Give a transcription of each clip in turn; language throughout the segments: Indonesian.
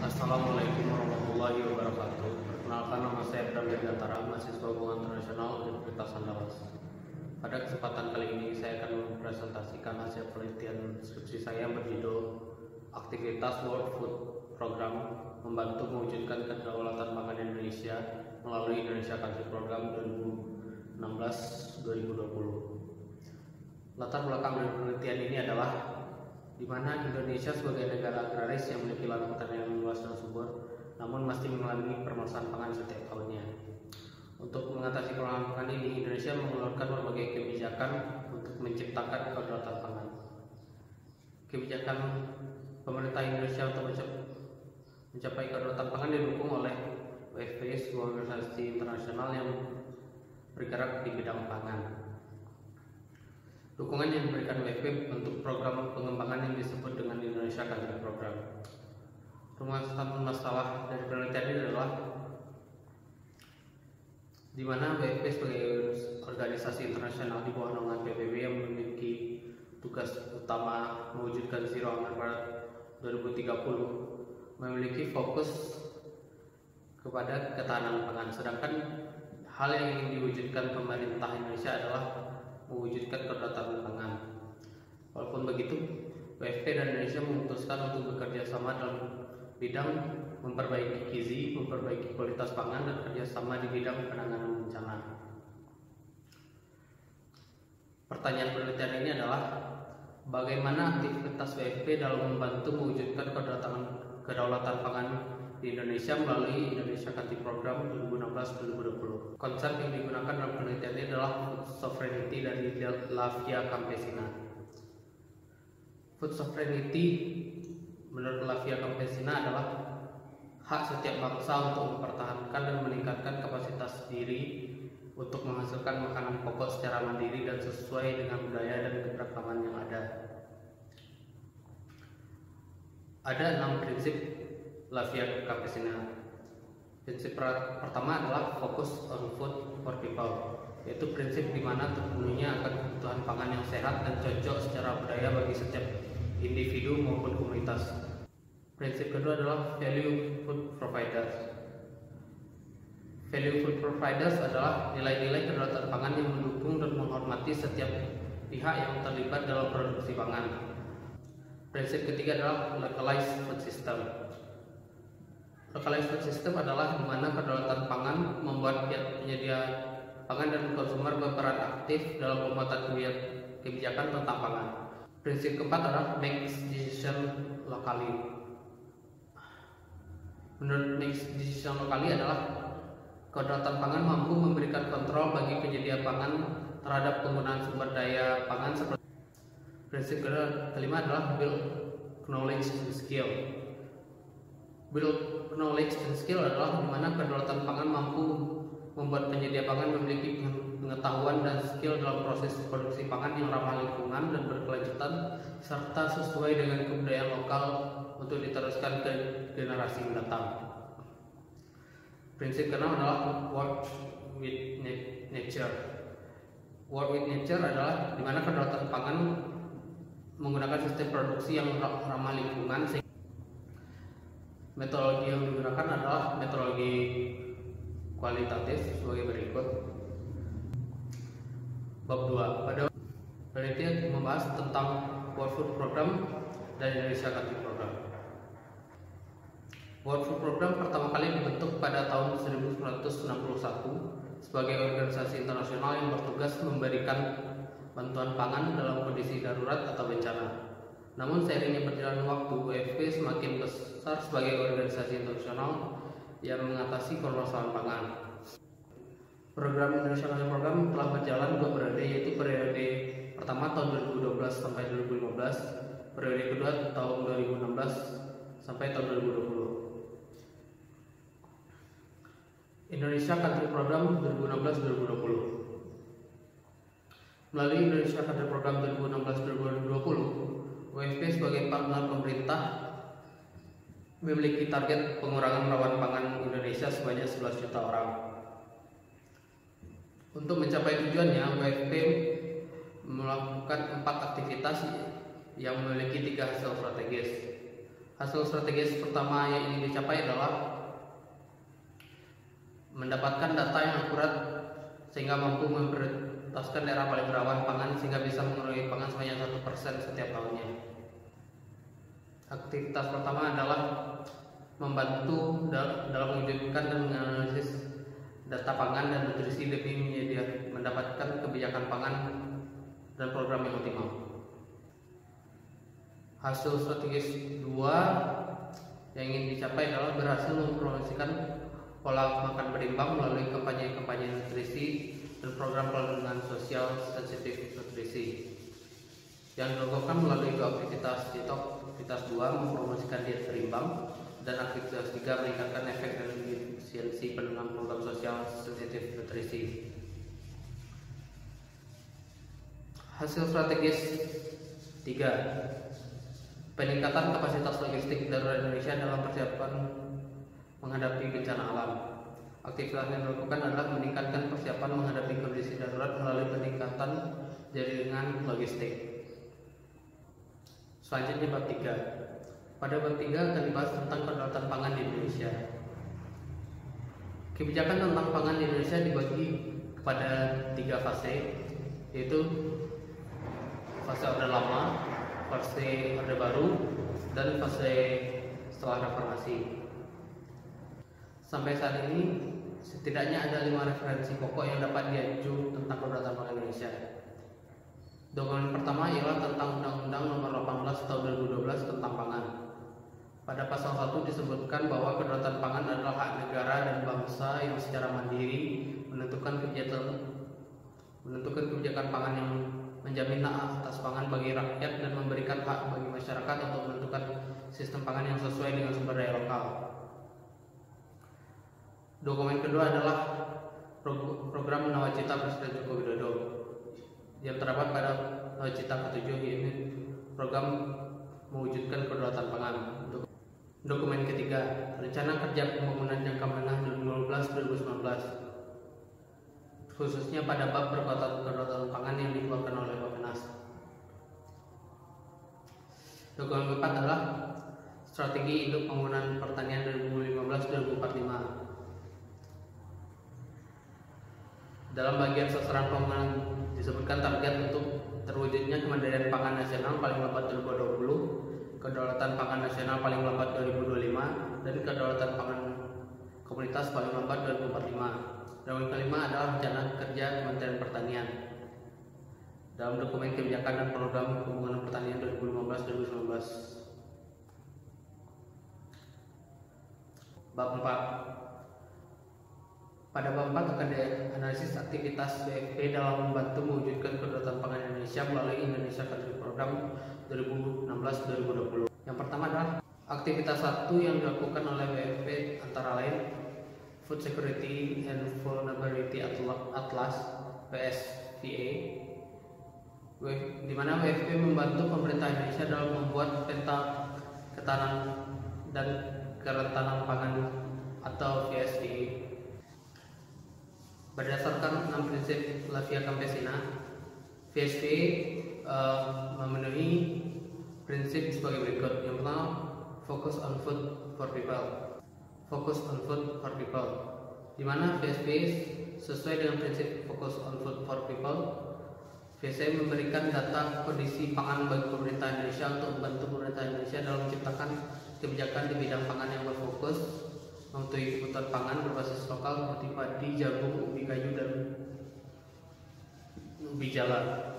Assalamualaikum warahmatullahi wabarakatuh. Perkenalkan, nama saya Bram Gantara, mahasiswa Hubungan Internasional Universitas Andalas. Pada kesempatan kali ini saya akan mempresentasikan hasil penelitian skripsi saya berjudul Aktivitas World Food Program membantu mewujudkan kedaulatan pangan Indonesia melalui Indonesia Country Program 2016-2020. Latar belakang dari penelitian ini adalah di mana Indonesia sebagai negara agraris yang memiliki lahan pertanian luas dan subur, namun masih mengalami permasalahan pangan setiap tahunnya. Untuk mengatasi permasalahan pangan ini, Indonesia mengeluarkan berbagai kebijakan untuk menciptakan kedaulatan pangan. Kebijakan pemerintah Indonesia untuk mencapai kedaulatan pangan didukung oleh WFP, sebuah organisasi internasional yang bergerak di bidang pangan. Dukungan yang diberikan WFP untuk program pengembangan yang disebut dengan Indonesia Country Program. Rumusan masalah dari penelitian ini adalah di mana WFP sebagai organisasi internasional di bawah naungan PBB yang memiliki tugas utama mewujudkan Zero Hunger pada 2030 memiliki fokus kepada ketahanan pangan, sedangkan hal yang ingin diwujudkan pemerintah Indonesia adalah mewujudkan kedaulatan pangan. Walaupun begitu, WFP dan Indonesia memutuskan untuk bekerja sama dalam bidang memperbaiki gizi, memperbaiki kualitas pangan, dan kerjasama di bidang penanganan bencana. Pertanyaan penelitian ini adalah bagaimana aktivitas WFP dalam membantu mewujudkan kedaulatan pangan di Indonesia melalui Indonesia Country Program 2016-2020. Konsep yang digunakan dalam penelitian ini adalah food sovereignty dari Lavia Campesina. Food sovereignty menurut Lavia Campesina adalah hak setiap bangsa untuk mempertahankan dan meningkatkan kapasitas diri untuk menghasilkan makanan pokok secara mandiri dan sesuai dengan budaya dan keberagaman yang ada. Ada 6 prinsip Lavia Campesina. Prinsip pertama adalah focus on food for people, yaitu prinsip di mana terpenuhinya akan kebutuhan pangan yang sehat dan cocok secara budaya bagi setiap individu maupun komunitas. Prinsip kedua adalah value food providers. Value food providers adalah nilai-nilai kedaulatan pangan yang mendukung dan menghormati setiap pihak yang terlibat dalam produksi pangan. Prinsip ketiga adalah localized food system. Localized food system adalah di mana kedaulatan pangan membuat penyedia pangan dan konsumer berperan aktif dalam pembuatan kebijakan tentang pangan. Prinsip keempat adalah make decision locally. Menurut make decision locally adalah kedaulatan pangan mampu memberikan kontrol bagi penyedia pangan terhadap penggunaan sumber daya pangan seperti. Prinsip kelima adalah build knowledge and skill. Build knowledge and skill adalah di mana kedaulatan pangan mampu membuat penyedia pangan memiliki pengetahuan dan skill dalam proses produksi pangan yang ramah lingkungan dan berkelanjutan serta sesuai dengan kebudayaan lokal untuk diteruskan ke generasi mendatang. Prinsip keenam adalah work with nature. Work with nature adalah di mana kedaulatan pangan menggunakan sistem produksi yang ramah lingkungan. Metodologi yang digunakan adalah metodologi kualitatif sebagai berikut. Bab 2. Pada penelitian membahas tentang World Food Program dan Indonesia Country Program. World Food Program pertama kali dibentuk pada tahun 1961 sebagai organisasi internasional yang bertugas memberikan bantuan pangan dalam kondisi darurat atau bencana. Namun seiringnya berjalannya waktu, WFP semakin besar sebagai organisasi internasional yang mengatasi permasalahan pangan. Program Indonesia Country Program telah berjalan 2 periode, yaitu periode pertama tahun 2012 sampai 2015, periode kedua tahun 2016 sampai tahun 2020. Indonesia Country Program 2016-2020. Melalui Indonesia Country Program 2016-2020, WFP sebagai partner pemerintah memiliki target pengurangan rawan pangan Indonesia sebanyak 11 juta orang. Untuk mencapai tujuannya, WFP melakukan 4 aktivitas yang memiliki 3 hasil strategis. Hasil strategis pertama yang ingin dicapai adalah mendapatkan data yang akurat sehingga mampu memprioritaskan daerah paling rawan pangan sehingga bisa mengurangi pangan sebanyak 1% setiap tahunnya. Aktivitas pertama adalah membantu dalam mewujudkan dan menganalisis data pangan dan nutrisi demi mendapatkan kebijakan pangan dan program yang optimal. Hasil strategis 2 yang ingin dicapai adalah berhasil mempromosikan pola makan berimbang melalui kampanye nutrisi dan program pelindungan sosial sensitif nutrisi yang dilakukan melalui dua aktivitas, yaitu aktivitas 2 mempromosikan diet berimbang dan aktivitas 3 meningkatkan efek dan efisiensi pendanaan program sosial sensitif nutrisi. Hasil strategis 3, peningkatan kapasitas logistik darurat Indonesia dalam persiapan menghadapi bencana alam. Aktivitas yang dilakukan adalah meningkatkan persiapan menghadapi kondisi darurat melalui peningkatan jaringan logistik. Selanjutnya bab 3. Pada bab 3 akan dibahas tentang kedaulatan pangan di Indonesia. Kebijakan tentang pangan di Indonesia dibagi kepada 3 fase, yaitu fase Orde Lama, fase Orde Baru, dan fase setelah reformasi. Sampai saat ini setidaknya ada 5 referensi pokok yang dapat diaju tentang kedaulatan pangan Indonesia. Dokumen pertama ialah tentang Undang-Undang Nomor 18 Tahun 2012 tentang pangan. Pada pasal 1 disebutkan bahwa kedaulatan pangan adalah hak negara dan bangsa yang secara mandiri menentukan kebijakan pangan yang menjamin hak atas pangan bagi rakyat dan memberikan hak bagi masyarakat untuk menentukan sistem pangan yang sesuai dengan sumber daya lokal. Dokumen kedua adalah program Nawacita Presiden Joko Widodo yang terdapat pada Nawacita ke-7, yaitu program mewujudkan kedaulatan pangan. Dokumen ketiga, Rencana Kerja Pembangunan Jangka Menengah 2012-2019, khususnya pada bab kedaulatan pangan yang dikeluarkan oleh Bappenas. Dokumen keempat adalah Strategi Induk Pembangunan Pertanian 2015-2045. Dalam bagian sasaran pembangunan disebutkan target untuk terwujudnya kemandirian pangan nasional paling lambat 2020, kedaulatan pangan nasional paling lambat 2025, dan kedaulatan pangan komunitas paling lambat 2045. Dan yang kelima adalah rencana kerja Kementerian Pertanian. Dalam dokumen kebijakan dan program pembangunan pertanian 2015-2019. Bab 4. Pada bab 4 akan dianalisis aktivitas BFP dalam membantu mewujudkan kedaulatan pangan Indonesia melalui Indonesia Country Program 2016-2020. Yang pertama adalah aktivitas 1 yang dilakukan oleh WFP antara lain Food Security and Vulnerability Atlas (PSVA), di mana WFP membantu pemerintah Indonesia dalam membuat peta ketahanan dan kerentanan pangan atau VSVA. Berdasarkan 6 prinsip La Via Campesina, VSVA memenuhi prinsip sebagai berikut. Yang pertama, focus on food for people. Fokus on food for people, di mana VSVA sesuai dengan prinsip focus on food for people. VSVA memberikan data kondisi pangan bagi pemerintah Indonesia untuk membantu pemerintah Indonesia dalam menciptakan kebijakan di bidang pangan yang berfokus memenuhi kebutuhan pangan berbasis lokal seperti padi, jagung, ubi kayu, dan ubi jala.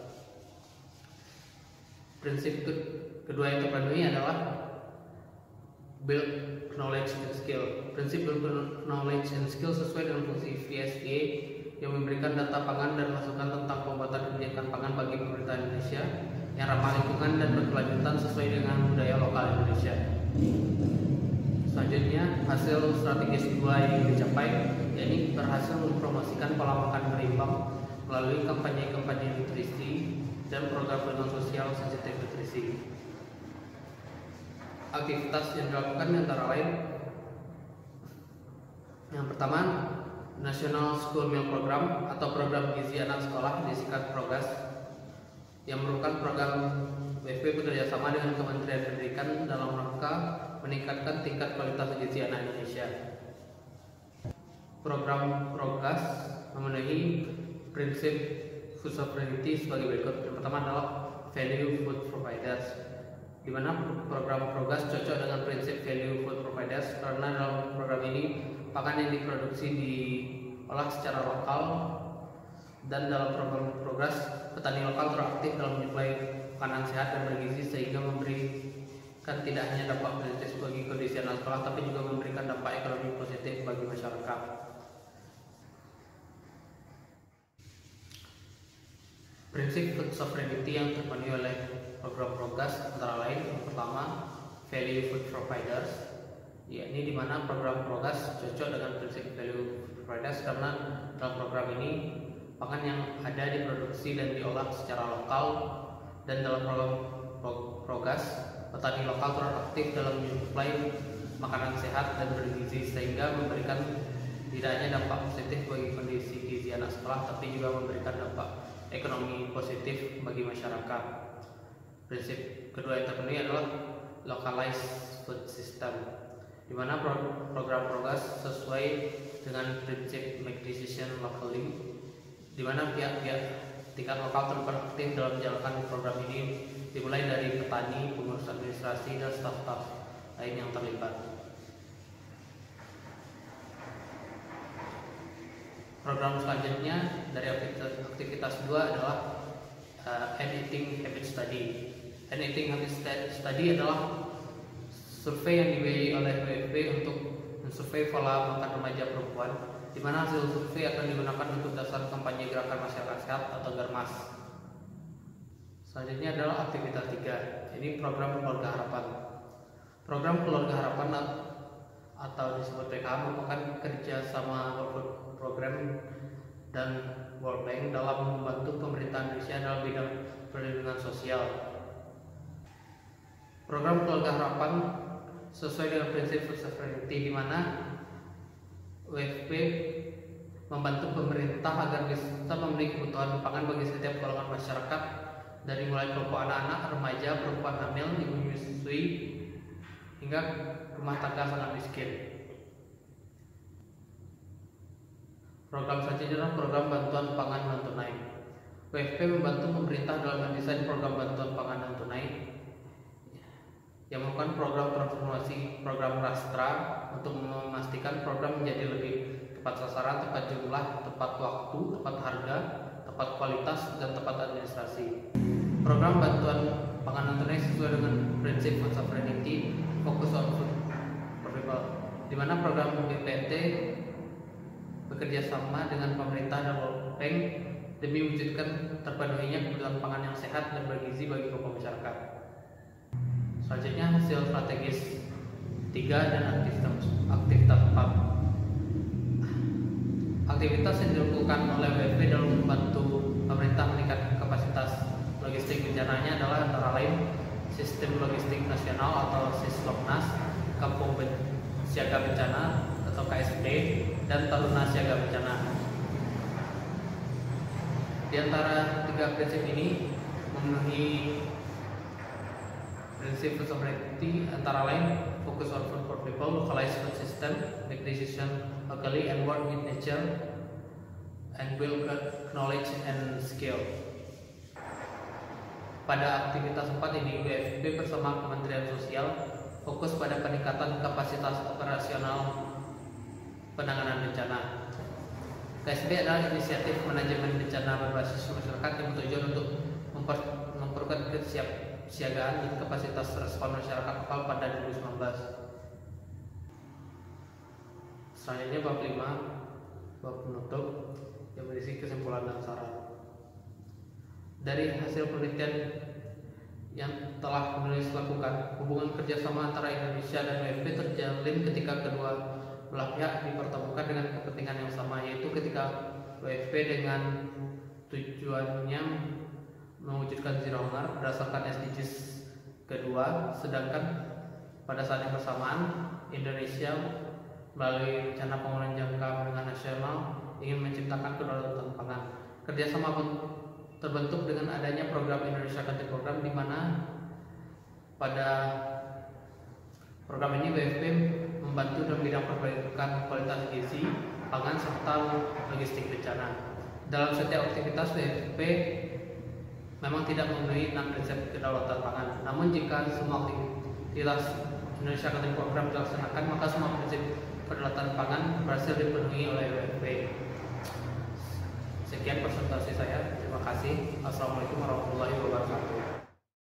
Prinsip kedua yang terpenuhi adalah build knowledge and skill. Prinsip build knowledge and skill sesuai dengan fungsi VSVA yang memberikan data pangan dan masukan tentang pembuatan kebijakan pangan bagi pemerintah Indonesia yang ramah lingkungan dan berkelanjutan sesuai dengan budaya lokal Indonesia. Selanjutnya, hasil strategis 2 yang dicapai, yakni berhasil mempromosikan pola makan berimbang melalui kampanye nutrisi dan program pelindungan sosial sensitif nutrisi. Aktivitas yang dilakukan antara lain, yang pertama, National School Meal Program atau program gizi anak sekolah, disingkat PROGAS, yang merupakan program WFP bekerjasama dengan Kementerian Pendidikan dalam rangka meningkatkan tingkat kualitas gizi anak Indonesia. Program Progas memenuhi prinsip food sovereignty sebagai berikut. Yang pertama adalah value food providers, di mana program Progas cocok dengan prinsip value food providers karena dalam program ini pakan yang diproduksi diolah secara lokal, dan dalam program Progas petani lokal teraktif dalam menyuplai makanan sehat dan bergizi sehingga memberikan tidak hanya dampak positif bagi kondisi anak sekolah tapi juga memberikan dampak ekonomi positif bagi masyarakat. Prinsip food sovereignty yang terpenuhi oleh program Progas antara lain yang pertama value food providers, yakni di mana program Progas cocok dengan prinsip value food providers karena dalam program ini pakan yang ada diproduksi dan diolah secara lokal, dan dalam program Progas petani lokal teraktif dalam menyuplai makanan sehat dan bergizi sehingga memberikan tidak hanya dampak positif bagi kondisi gizi anak sekolah tapi juga memberikan dampak ekonomi positif bagi masyarakat. Prinsip kedua yang terpenuhi adalah localized food system, di mana program Progas sesuai dengan prinsip make decision locally, di mana pihak-pihak tingkat lokal terlibat aktif dalam menjalankan program ini, dimulai dari petani, pengurus administrasi, dan staf-staf lain yang terlibat. Program selanjutnya dari aktivitas 2 adalah An Eating Habit Study. An Eating Habit Study adalah survei yang dibiayai oleh WFP untuk mensurvei pola makan remaja perempuan, di mana hasil survei akan digunakan untuk dasar kampanye gerakan masyarakat sehat atau Garmas. Selanjutnya adalah aktivitas 3, ini program Keluarga Harapan. Program Keluarga Harapan atau disebut PKH merupakan kerjasama program dan World Bank dalam membantu pemerintah Indonesia dalam bidang perlindungan sosial. Program Keluarga Harapan sesuai dengan prinsip food sovereignty, di mana WFP membantu pemerintah agar bisa memenuhi kebutuhan pangan bagi setiap golongan masyarakat, dari mulai kelompok anak-anak, remaja, perempuan hamil, ibu menyusui, hingga rumah tangga sangat miskin. Program selanjutnya adalah program bantuan pangan non tunai. WFP membantu pemerintah dalam mendesain program bantuan pangan non tunai yang merupakan program transformasi program Rastra untuk memastikan program menjadi lebih tepat sasaran, tepat jumlah, tepat waktu, tepat harga, tepat kualitas, dan tepat administrasi. Program bantuan pangan non tunai sesuai dengan prinsip food sovereignty, fokus on food for people, di mana program BPNT bekerja sama dengan pemerintah dan World Bank demi mewujudkan terpenuhinya kebutuhan pangan yang sehat dan bergizi bagi kelompok masyarakat. Selanjutnya hasil strategis 3 dan aktivitas 4. Aktivitas yang dilakukan oleh WFP dalam membantu pemerintah meningkatkan kapasitas logistik bencananya adalah antara lain Sistem Logistik Nasional atau Sisloknas, Kampung Siaga Bencana atau KSB, dan Taruna Siaga Bencana. Di antara 3 prinsip ini memenuhi prinsip food sovereignty antara lain focus on food for people, localized food system, make decision locally, and work with nature, and build knowledge and skill. Pada aktivitas 4 ini, WFP bersama Kementerian Sosial fokus pada peningkatan kapasitas operasional penanganan bencana. KSB adalah inisiatif manajemen bencana berbasis masyarakat yang bertujuan untuk memperkuat kesiapsiagaan dan kapasitas respon masyarakat lokal pada 2019. Selanjutnya bab 5, bab penutup yang berisi kesimpulan dan saran. Dari hasil penelitian yang telah menulis lakukan, hubungan kerjasama antara Indonesia dan WFP terjalin ketika kedua belah pihak dipertemukan dengan kepentingan yang sama, yaitu ketika WFP dengan tujuannya mewujudkan zero hunger berdasarkan SDGs kedua, sedangkan pada saat yang bersamaan Indonesia melalui rencana pembangunan jangka menengah nasional ingin menciptakan kedaulatan pangan. Kerjasama terbentuk dengan adanya program Indonesia Country Program, di mana pada Program ini WFP membantu dalam bidang perbaikan kualitas gizi, pangan, serta logistik bencana. Dalam setiap aktivitas WFP memang tidak memenuhi 6 prinsip kedaulatan pangan. Namun jika semua aktivitas Indonesia Connect program dilaksanakan, maka semua prinsip kedaulatan pangan berhasil dipenuhi oleh WFP. Sekian presentasi saya. Terima kasih. Assalamualaikum warahmatullahi wabarakatuh.